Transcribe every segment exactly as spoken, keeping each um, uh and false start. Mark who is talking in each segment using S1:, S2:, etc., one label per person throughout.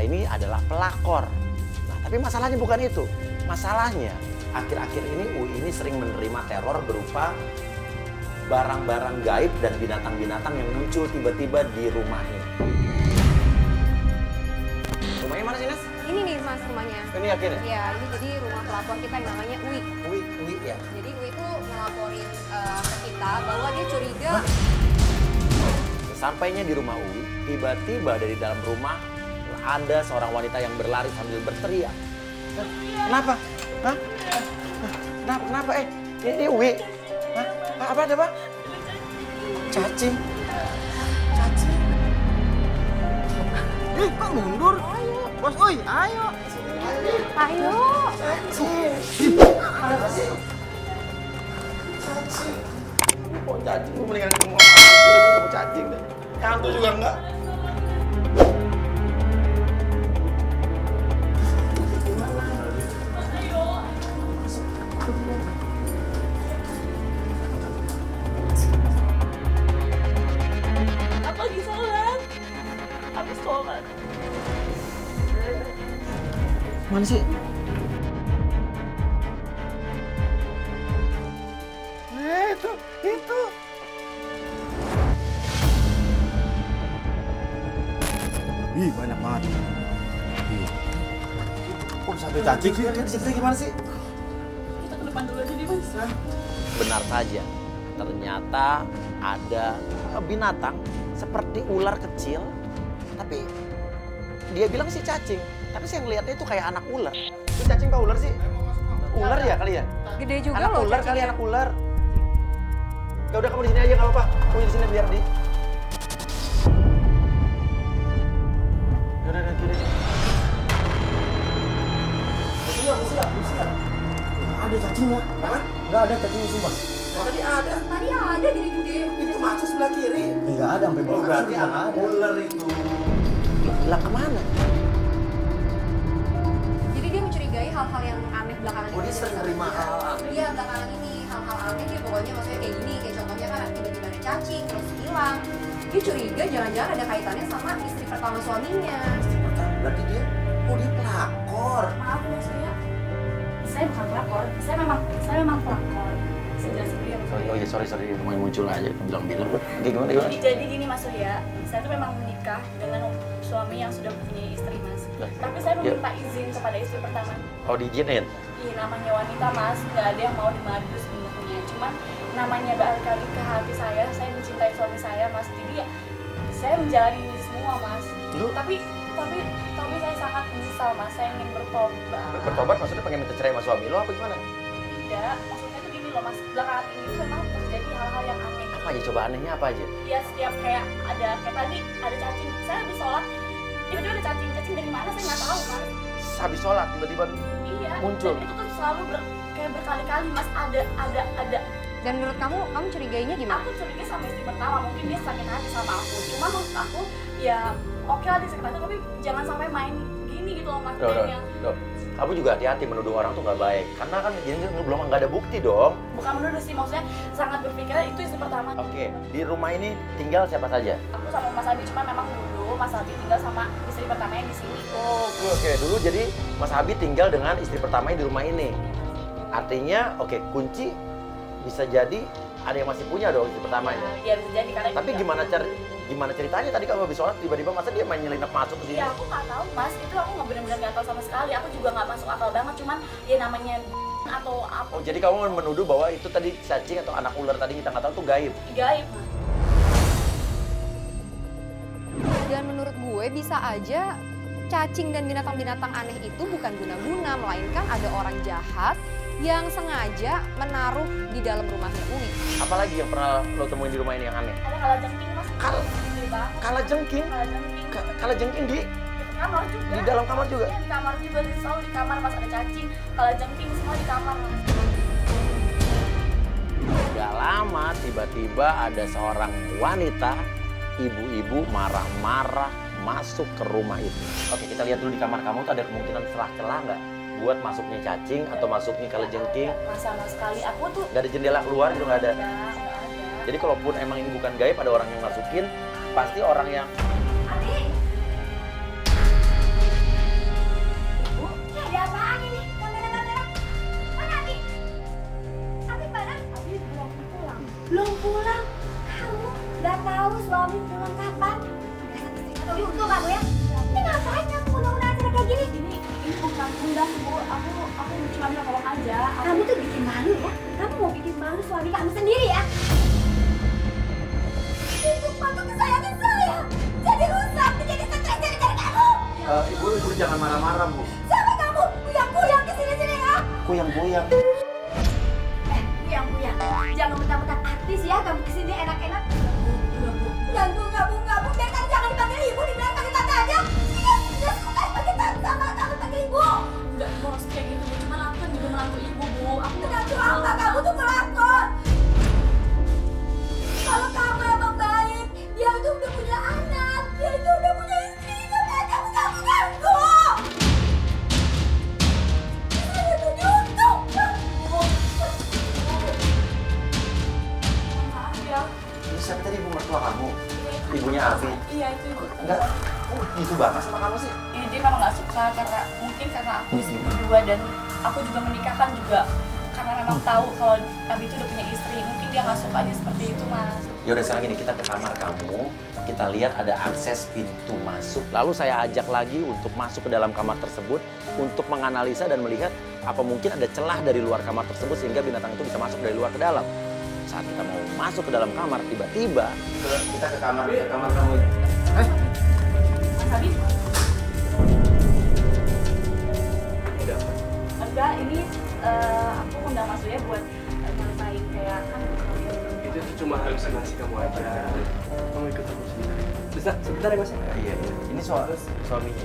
S1: wanita ini adalah pelakor. Nah, tapi masalahnya bukan itu. Masalahnya akhir-akhir ini U I ini sering menerima teror berupa barang-barang gaib dan binatang-binatang yang muncul tiba-tiba di rumahnya. Rumahnya mana sih, Nes?
S2: Ini nih Mas rumahnya.
S1: Ini akhirnya?
S2: Iya, ini jadi rumah pelapor kita yang namanya Uwi.
S1: Uwi, Uwi ya?
S2: Jadi Uwi itu ngelaporin uh, ke kita bahwa dia curiga.
S1: Hah? Sampainya di rumah Uwi, tiba-tiba dari dalam rumah ada seorang wanita yang berlari sambil berteriak. Kenapa? Hah? Kenapa? Kenapa? Eh, ini Uwi. Hah? Apa ada, Pak? Cacing. Cacing.
S3: Eh, kok mundur? Bos, oi, ayo.
S2: Ayo.
S1: Cacing. Apa sih? Cacing. Kok cacing? Gue mendingan ngomong sama cacing deh. Hantu juga enggak.
S4: Apa lagi sholat? Habis sholat.
S1: Mana sih? Eh, itu, itu.
S3: Ih, banyak banget. Ih.
S1: Kok sampai cacing sih? Kan ceritanya gimana sih?
S4: Kita ke depan dulu aja nih, Mas.
S1: Benar saja, ternyata ada binatang seperti ular kecil, tapi dia bilang sih cacing. Tapi saya ngelihatnya itu kayak anak ular. Itu cacing apa ular sih? Ular ya kali ya?
S2: Gede juga
S1: Anak
S2: loh
S1: ular kali,
S2: cacingnya.
S1: anak ular. Ya udah kamu di sini aja nggak apa-apa. Kamu di sini biar di. Udah, udah, udah.
S3: Siap, siap, siap. Ada cacingnya. Apa? Enggak ada cacingnya sumpah.
S1: Tadi ada.
S2: Tadi ada gede-gede.
S1: Itu masuk sebelah kiri.
S3: Enggak ada sampai bawah.
S1: Berarti anak ular itu. Hilang kemana?
S2: Jadi dia mencurigai hal-hal yang aneh belakangan
S1: Oh,
S2: ini.
S1: dia sering nerima hal aneh.
S2: Iya, belakangan ini hal-hal aneh dia pokoknya maksudnya kayak gini, kayak contohnya kan tiba-tiba ada cacing terus hilang. Dia curiga jangan-jangan ada kaitannya sama istri pertama suaminya.
S1: Berarti dia, oh dia pelakor.
S4: Maaf ya, saya. Saya bukan pelakor. Saya memang, saya memang pelakor. Saya jelasin dulu ya, Mas.
S1: Sorry, oh iya sorry sorry, mau muncul aja bilang-bilang. Oke gimana gimana?
S4: Jadi, jadi gini Mas Surya, saya tuh memang menikah dengan suami yang sudah punya istri Mas.
S1: Lah,
S4: Tapi saya
S1: ya.
S4: meminta izin kepada istri pertama.
S1: Oh diizinin?
S4: Iya namanya wanita Mas, nggak ada yang mau dimadu sebenarnya. Cuman namanya barangkali ke hati saya, saya mencintai suami saya Mas. Jadi ya, saya menjalani ini semua Mas.
S1: Lu?
S4: Tapi tapi tapi saya sangat menyesal Mas. Saya ingin bertobat.
S1: Bertobat maksudnya pengen minta cerai sama suami lo apa gimana?
S4: Tidak, maksudnya tuh gini loh Mas. Belakangan ini tuh memang terjadi hal-hal yang aneh.
S1: Apa aja coba anehnya apa aja?
S4: Ya setiap kayak ada kayak tadi ada cacing. Saya habis sholat tiba-tiba ada cacing. Cacing dari mana saya nggak tahu Mas.
S1: Habis sholat tiba-tiba
S4: Iya.
S1: muncul.
S4: Dan itu tuh selalu ber, kayak berkali-kali Mas ada ada ada.
S2: Dan menurut kamu, kamu curigainya gimana?
S4: Aku curiga sama istri pertama, mungkin dia sakit hati sama aku. Cuma menurut aku ya oke lah dia sakit hati, tapi jangan sampai main gini gitu loh Mas.
S1: Dok, dok,
S4: Yang
S1: dok. Kamu juga hati-hati menuduh orang tuh nggak baik. Karena kan ini belum nggak ada bukti dong.
S4: bukan menuduh sih, maksudnya sangat berpikir itu istri pertama.
S1: Oke, di rumah ini tinggal siapa saja?
S4: Aku sama Mas Abi, cuma memang dulu Mas Abi tinggal sama istri pertama yang di sini.
S1: Oh, oke, oke. Dulu jadi Mas Abi tinggal dengan istri pertamanya di rumah ini. Artinya, oke, kunci bisa jadi ada yang masih punya dong istri pertamanya.
S4: Ya, bisa jadi karena
S1: Tapi
S4: juga-
S1: gimana cer gimana ceritanya tadi kamu habis sholat tiba-tiba masa dia main nyelinap masuk ke sini?
S4: Ya aku nggak tahu Mas, itu aku nggak benar-benar nggak tahu sama sekali. Aku juga nggak masuk akal banget, cuman ya namanya atau apa
S1: Oh, jadi kamu menuduh bahwa itu tadi cacing atau anak ular tadi kita nggak tahu tuh gaib?
S4: gaib Mas.
S2: Dan menurut gue bisa aja cacing dan binatang-binatang aneh itu bukan guna-guna, melainkan ada orang jahat yang sengaja menaruh di dalam rumahnya Uwi.
S1: Apalagi yang pernah lo temuin di rumah ini yang aneh?
S4: Ada kalajengking Mas.
S1: Kal-
S4: Gede banget.
S1: Kala jengking?
S4: Kalajengking.
S1: Ka- Kala jengking di?
S4: Di kamar juga.
S1: Di dalam kamar juga?
S4: Iya, di kamar juga, di selalu di kamar Mas, ada cacing, kalajengking semua di kamar Mas.
S1: Gak lama tiba-tiba ada seorang wanita, ibu-ibu marah-marah masuk ke rumah itu. Oke, kita lihat dulu di kamar kamu tuh ada kemungkinan celah-celah nggak buat masuknya cacing atau masuknya kalajengking?
S4: Mas sama sekali aku tuh
S1: Nggak ada jendela keluar juga nggak ada.
S4: nggak nggak ada.
S1: Jadi kalaupun emang ini bukan gaib, ada orang yang masukin, pasti orang yang
S4: Adik.
S5: belum pulang. Kamu nggak tahu suami pulang kapan? Dasar istri atau untung kamu ya? Ini ngapain kamu undang-undang acara kayak gini?
S4: Ini ini bukan undang Bu, aku aku cuma minta tolong aja. Aku...
S5: Kamu tuh bikin malu ya? Kamu mau bikin malu suami kamu sendiri ya? Itu patu kesayangan saya jadi rusak, jadi stres dari kamu.
S1: Uh, ibu, ibu jangan marah-marah, Bu.
S5: Siapa kamu? Kuyang-kuyang kesini-sini ya?
S1: Kuyang-kuyang.
S5: Eh, kuyang-kuyang. Jangan mentang-mentang artis ya, kamu kesini enak-enak. Ganggu, ganggu, ganggu. Dari tadi jangan dipanggil ibu, dibilang panggil tante aja. Tidak, tidak suka panggil tante sama kamu panggil ibu.
S4: Enggak bos kayak gitu Bu, cuman aku kan juga menantu ibu Bu. Aku
S5: Menantu apa kamu tuh pelakon? Kalau kamu emang baik, dia itu udah punya anak, dia itu udah punya istri, ngapain kamu kamu ganggu? Saya tuh diuntung.
S4: maaf ya.
S1: Ini siapa tadi ibu mertua kamu? Ibunya Alfi?
S4: Iya itu ibu.
S1: Enggak. Oh, gitu banget sama kamu sih?
S4: Ini dia memang nggak suka karena mungkin karena aku istri kedua dan aku juga menikahkan juga karena memang tahu kalau Abi itu udah punya istri. Mungkin dia nggak suka aja seperti itu Mas.
S1: Ya udah sekarang gini, kita ke kamar kamu, kita lihat ada akses pintu masuk. Lalu saya ajak lagi untuk masuk ke dalam kamar tersebut untuk menganalisa dan melihat apa mungkin ada celah dari luar kamar tersebut sehingga binatang itu bisa masuk dari luar ke dalam. Saat kita mau masuk ke dalam kamar, tiba-tiba kita ke kamar, ke kamar kamu. Eh?
S4: Mas Abi?
S1: Udah.
S4: Enggak, ini eh, aku undang Mas Uya buat eh, nyelesain kayak kan
S3: Itu tuh cuma halusinasi kamu aja. Kamu ikut aku sebentar. Bisa sebentar ya Mas?
S1: Iya, iya. Ini soal suaminya.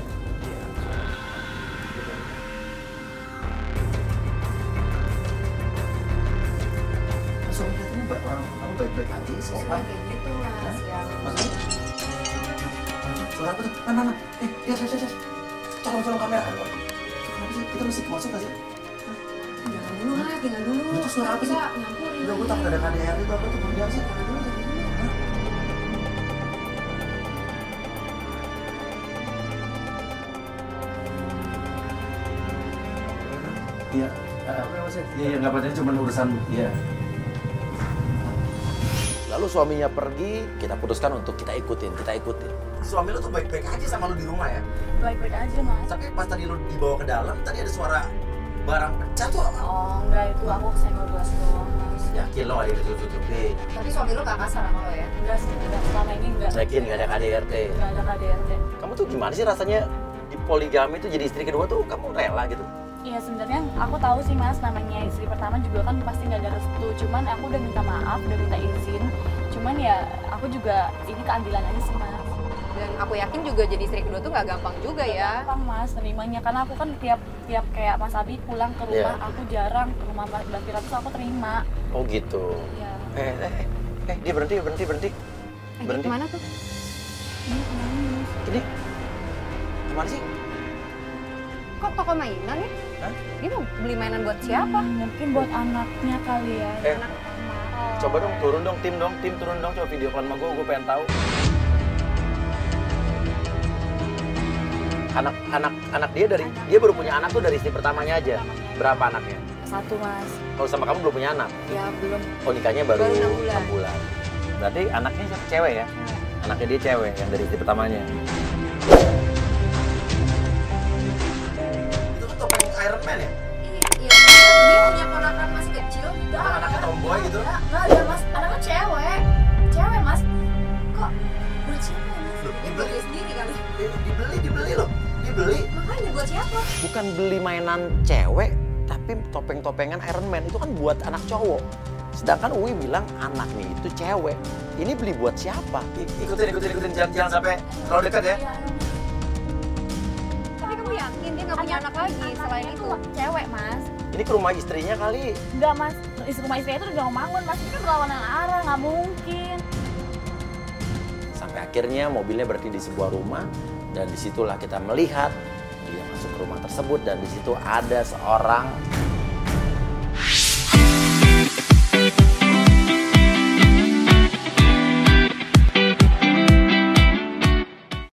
S1: Suaminya itu baik orang, kamu baik-baik aja sih.
S2: Kayak gitu Mas yang
S1: Maksudnya? Suara apa tuh? Nah, nah, nah. Eh, lihat, lihat, lihat. Colong, colong kamera. Kenapa sih? Kita mesti masuk gak sih?
S2: jangan dulu lah, tinggal dulu.
S1: Itu suara apa sih?
S2: Kita nyampurin.
S1: Udah, gue takut ada K D R itu apa tuh? Bilang sih.
S2: Jangan dulu, jangan dulu.
S1: Iya. Iya, iya, nggak apa-apa, cuma urusan, iya. Lalu suaminya pergi, kita putuskan untuk kita ikutin, kita ikutin. Suami lu tuh baik-baik aja sama lu di rumah ya?
S4: baik-baik aja Mas.
S1: Tapi pas tadi lu dibawa ke dalam, tadi ada suara barang pecah tuh apa?
S4: Oh enggak, itu aku kesenggol gelas doang Mas.
S1: Yakin lo gak ada ditutup-tutupin?
S2: Tapi suami lu gak kasar sama lo ya?
S4: Enggak sih, enggak. Selama ini enggak.
S1: Yakin gak ada K D R T?
S4: Enggak ada K D R T.
S1: Kamu tuh gimana sih rasanya di poligami tuh jadi istri kedua tuh kamu rela gitu?
S4: Iya sebenarnya aku tahu sih Mas, namanya istri pertama juga kan pasti nggak ada restu. Cuman aku udah minta maaf, udah minta izin. Cuman ya aku juga ini keadilan aja sih Mas.
S2: Dan aku yakin juga jadi istri kedua tuh gak gampang juga ya.
S4: Gampang Mas nerimanya, karena aku kan tiap tiap kayak Mas Abi pulang ke rumah,
S1: Iya.
S4: aku jarang ke rumah Mbak Fira terus aku terima.
S1: Oh gitu.
S4: Ya.
S1: Eh, eh, eh, eh, dia berhenti, berhenti, berhenti.
S2: Eh,
S1: Berhenti.
S2: kemana tuh?
S4: Ini kemana Mas?
S1: Ini kemana sih?
S2: Kok toko mainan ya?
S1: Hah?
S2: Dia mau beli mainan buat siapa?
S4: Hmm, mungkin buat anaknya kali ya.
S1: Eh.
S4: Anak pertama.
S1: Coba dong, turun dong, tim dong, tim turun dong, coba video call sama gue, gue pengen tahu. Anak, anak, anak dia dari, dia baru punya anak tuh dari istri pertamanya aja. Berapa anaknya?
S4: Satu Mas.
S1: Kalau sama kamu belum punya anak?
S4: Ya belum.
S1: Oh nikahnya baru,
S2: Baru enam bulan.
S1: enam bulan. Berarti anaknya siapa? Cewek ya? Anaknya dia cewek yang dari istri pertamanya. Itu kan topeng Iron Man ya?
S2: Iya, dia punya ponakan masih kecil juga.
S1: Anaknya tomboy gitu?
S4: Enggak ada Mas, anaknya cewek. Cewek Mas.
S2: Kok buat siapa ya?
S1: Loh,
S2: Dia
S1: dibeli.
S2: beli sendiri kali.
S1: Di- Dibeli, dibeli loh. Dibeli.
S2: Makanya buat siapa?
S1: Bukan beli mainan cewek, tapi topeng-topengan Iron Man itu kan buat anak cowok. Sedangkan Uwi bilang anaknya itu cewek. Ini beli buat siapa? Ikutin, ikutin, ikutin. Jangan, jangan sampai terlalu dekat ya.
S2: Tapi kamu yakin dia gak punya anak lagi selain itu?
S4: Cewek Mas.
S1: Ini ke rumah istrinya kali.
S4: Enggak Mas, istri rumah istrinya itu udah bangun Mas. Ini kan berlawanan arah, nggak mungkin.
S1: Sampai akhirnya mobilnya berhenti di sebuah rumah. Dan disitulah kita melihat dia masuk ke rumah tersebut. Dan disitu ada seorang